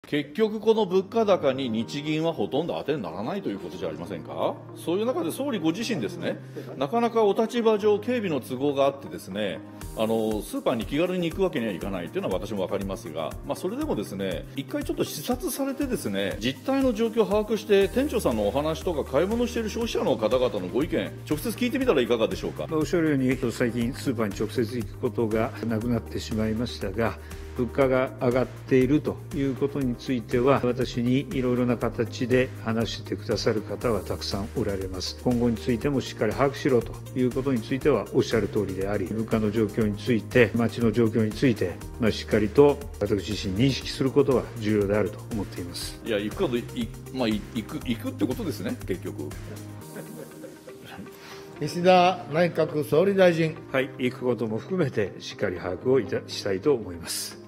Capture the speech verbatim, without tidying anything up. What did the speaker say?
結局この物価高に日銀はほとんど当てにならないということじゃありませんか。そういう中で総理ご自身ですね、なかなかお立場上警備の都合があってですね、あのスーパーに気軽に行くわけにはいかないというのは私も分かりますが、まあ、それでもですね、一回ちょっと視察されてですね、実態の状況を把握して店長さんのお話とか買い物している消費者の方々のご意見直接聞いてみたらいかがでしょうか。 おっしゃるように最近スーパーに直接行くことがなくなってしまいましたが、物価が上がっているということについては、私にいろいろな形で話してくださる方はたくさんおられます。今後についてもしっかり把握しろということについてはおっしゃる通りであり、物価の状況について、街の状況について、まあ、しっかりと私自身認識することが重要であると思っています。 いや、行くかと、いまあ、行く、行くってことですね、結局。 岸田内閣総理大臣。 はい、行くことも含めてしっかり把握をいたしたいと思います。